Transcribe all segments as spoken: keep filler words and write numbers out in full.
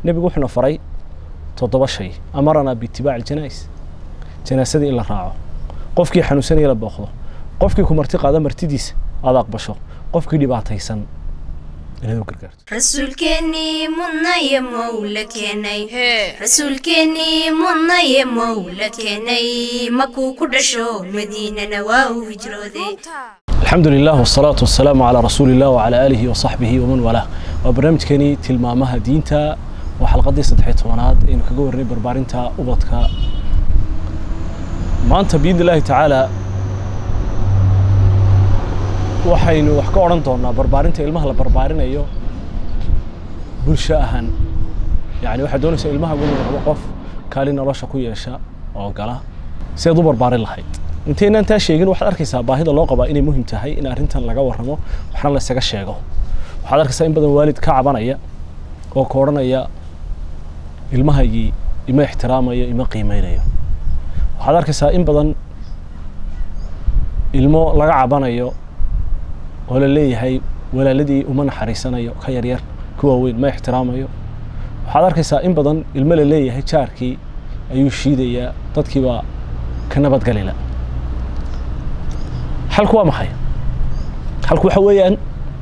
nebigu wuxuuna faray toddoba shay amarana biitibaaci aljanais janaasadii in la raaco qofkii xanuunsanaya la booqdo qofkii ku marti qaada martidiisa aad aqbasho qofkii dhibaataysan inaad u gargaarto rasuulkeeni munaya mawla keenay rasuulkeeni munaya mawla keenay makuu ku dhasho madiinana waa uu hijrooday الحمد لله والصلاة والسلام على رسول الله وعلى آله وصحبه ومن والاه وبرنامج كني تلمامها دينتا وحلقة دي صدحيت وناد إنه كجورني بربارينتا وبطك ما أنت بإذن الله تعالى وحين وحكي أورنتونا بربارينتا إلمها لبربارين أيوه بلشاهن يعني واحد دون يسأل إلمها يقول وقف كالينا رشا كوي أشياء أو قلا سيدو بربارين لحيد intayna inta sheegin waxaad arkaysaa baahida loo qaba inay muhiim tahay in arintan laga warramo waxna la isaga sheego waxaad arkaysaa in badan waalid ka cabanaya oo kooranaya ilmahaygi ima ixtiraamaya ima qiimeeynaya waxaad arkaysaa in badan ilmo laga cabanayo oo la leeyahay walaaladii uma naxariisanayo ka yar yar kuwa weyn ma ixtiraamayo waxaad arkaysaa in badan ilmo la leeyahay jaarkii ayuu shiidaya dadkiiba ka nabad galila halku waa maxay halku waxa weeyaan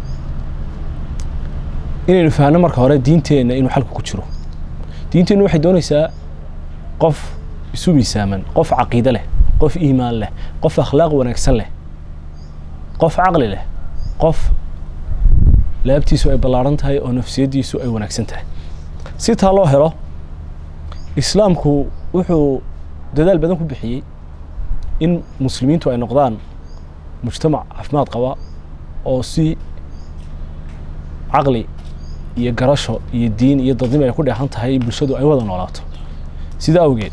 inaynu fahanno marka hore diinteena inuu halku ku jiro diinteenu waxay doonaysaa qof isu miisaaman qof caqiido leh qof iimaan leh qof akhlaaq wanaagsan leh qof caqli leh qof laabtiisu ay ballaaran tahay oo nafsiyadiisu ay wanaagsan tahay si taa loo helo islaamku wuxuu dadaal badan ku bixiyay in muslimiintu ay noqdaan mujtamac caafimaad qaba oo si caqli iyo garasho iyo diin iyo dadnimo ay ku dheehan tahay bulshadu ay wada noolaato sida awgeed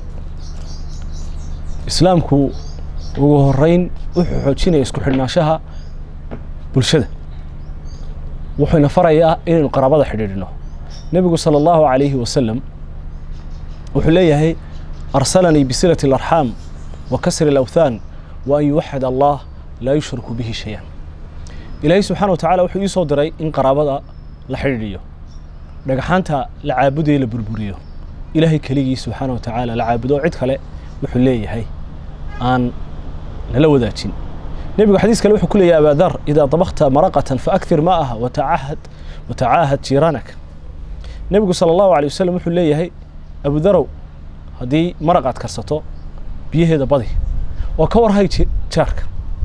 islaamku ugu horeyn wuxuu xoojinaya isku xidhnaanshaha bulshada wuxuuna farayaa inaynu qaraabada xidhiidhino nebigu sala allahu calayhi wasalam wuxuu leeyahay arsalanii bisilati alarxaam wa kasri alawthaan wa an yuwaxid allah لا يشرك به شيئا إلهي سبحانه وتعالى وحي يسو دراي إن قرابة لا خيريو دغخانتا لا عابدو لا بربريو إلهي كليغي سبحانه وتعالى لا عابدو عيد كله وحو ليهي ان لا وداجين نبي حديث كله وحو كله يا ابا ذر اذا طبخت مرقه فاكثر ماءها وتعهد وتعاهد جيرانك نبي صلى الله عليه وسلم وحو ليهي ابو ذر هدي مرقات كرسطو بيهيدا بدي وكور هاي جارك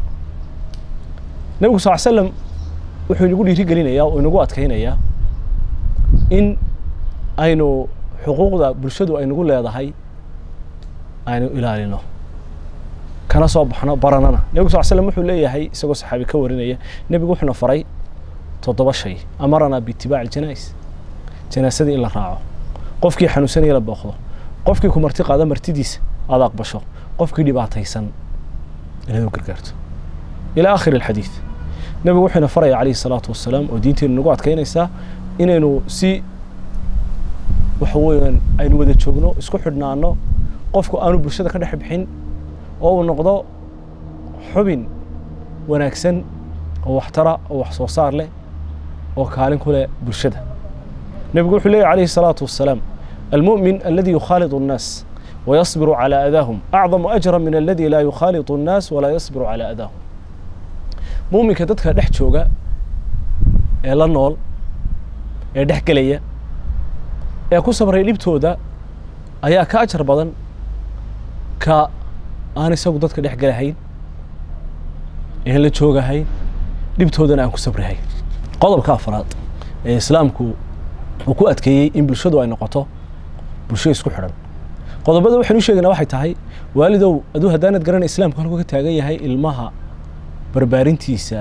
النبي صلى الله عليه وسلم wuxuu inagu dhiiri gelinayaa oo inagu adkaynayaa in aynu xuquuqda bulshadu ay nagu leedahay aynu ilaalino kana soo baxno baranana nabiga sallallahu alayhi wasallam wuxuu leeyahay isagoo saxaabi ka warinaya nabigu wuxuu faray toddoba shay amarana biitibaaci aljanais janaasadii in la raaco qofkii xanuunsanaya la booqdo qofkii ku marti qaada martidiisa aad aqbasho qofkii dhibaataysan inaad u gargaarto ila aakhir alxadiith nabigu wuxuu faray عليه الصلاة والسلام oo diinteenu nagu adkaynaysa inaynu si wax weeyaan aynu wada joogno isku xidhnaano qofku aanu bulshada ka dhex bixin oo uu noqdo xubin wanaagsan oo waxtara oo wax soo saar leh oo kaalin ku leh bulshada nabigu wuxuu leeyahay عليه الصلاة والسلام المؤمن الذي يخالط الناس ويصبر على أذاهم أعظم أجرا من الذي لا يخالط الناس ولا يصبر على أذاهم muuminka dadka dhex jooga ee la nool ee dhex galaya ee ku sabray dhibtooda ayaa ka ajar badan ka aan isagu dadka dhex galahayn ee la joogahay dhibtoodana aan ku sabrahay qodobka afraad ee islaamku uu ku adkeeyay in bulshadu ay noqoto bulsho isku xidhan qodobada waxaan u sheegnaa waxay tahay waalidow aduu hadaanad garan islaamku halku ka taagan yahay ilmaha barbaarintiisa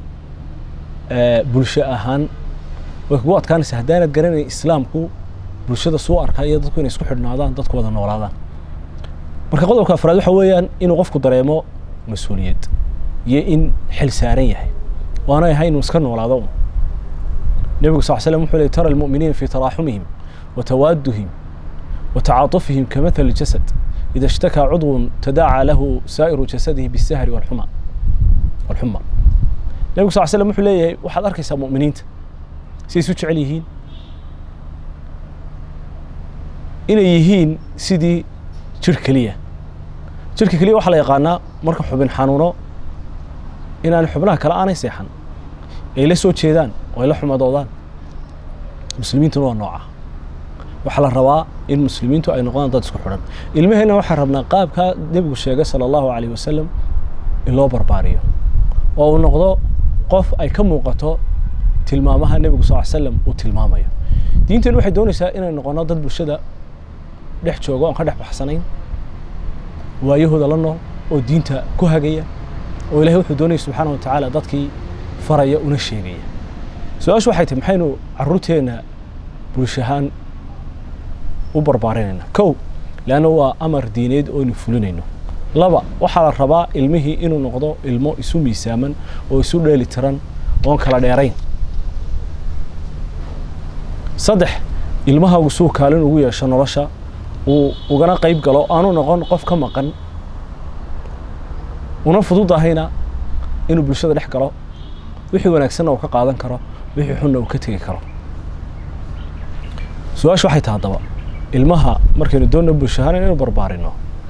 ee bulsho ahaan way ku adkaanaysaa hadaanad garanay islaamku bulshada soo arkaya dadku inay isku xidhnaadaan dadku wada noolaadaan marka qodobka afraad waxa weeyaan inuu qofku dareemo mas'uuliyad iyo in xil saaran yahay waana yahay inuu iska noolaado nabiga sallallahu alayhi wasallam wuxuu leeyahay tara almu'miniina fi taraahumihim wa tawaadduhim wa ta'atufihim kamathal jasad idha ishtaka 'udwun tadaa'a lahu sa'iru jasadihi bis-sahri wal-huma والحمى النبي صلى الله عليه وسلم وحو ليهي waxaad arkaysaa muuminiinta si isu jecel yihiin inay yihiin sidii jir kaliya jirka kaliya waxa la yaqaanaa marka xubin xanuuno inaan xubnaha kale aanay seexan ay la soo jeedaan oo ay la xumadoodaan muslimiintu waa nooca waxa la rabaa in muslimiintu ay noqdaan dad isku xidhan ilmaheena waxa rabnaa qaabka nabigu sheegay sallallahu alayhi wasallam in loo barbaariyo oo uu noqdo qof ay ka muuqato tilmaamaha nabigu sallallahu alayhi wasallam uu tilmaamayo diintan waxay doonaysaa inay noqono dad bulshada dhex joogo aan ka dhex baxsanayn waayahooda la nool oo diinta ku hagaya oo ilaahay wuxuu doonayay subxaanahu wa tacaala dadkii faraya una sheegaya su-aashu waxay tahay maxaynu carruurteena bulshahaan u barbaarinayna kow laana waa amar diineed oo aynu fulinayno laba waxaa la rabaa ilmihii inuu noqdo ilmo isu miisaaman oo isu dheeli tiran oon kala dheerayn saddex ilmaha uu soo kaalin ugu yeesho nolosha uu ugana qayb galo aanu noqon qof ka maqan una fududahayna inuu bulshada dhex galo wixii wanaagsan oo ka qaadan karo wixii xun oo ka tagi karo su-aashu waxay tahay daba ilmaha markaynu doonno bulshahaan inaynu barbaarino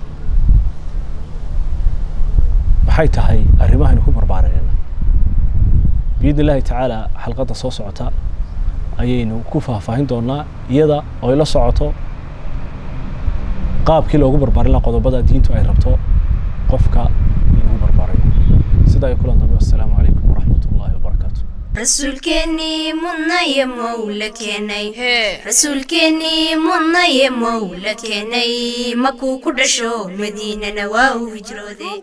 maxay tahay arrimaha ku barbaarinayna biidni illaahi tacaala xalqadda soo socota ayaynu ku faahfaahin doonaa iyada oo ay la socoto qaabkii loogu barbaarin lahaa qodobada diintu ay rabto qofka lagu barbaarayo sida ay kulan dambe assalaamu calaykum waraxmatullaahi wabarakaatu rasuulkeennii mudnaye mowla keenay rasuulkeennii mudnaye mowla keenay makuu ku dhasho madiinana waa uu hijrooday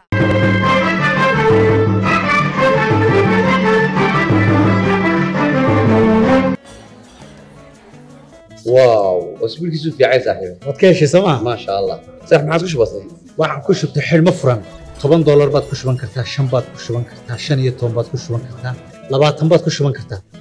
واو اسبوعك في عايز صاحبي waad ka heshay sooma ما شاء الله صح ما عاد كش بسيط waxaan ku shubtay xidhmo furan toban doolar baad ku shuban kartaa shan baad ku shuban kartaa shan iyo toban baad ku shuban kartaa labaatan baad ku shuban kartaa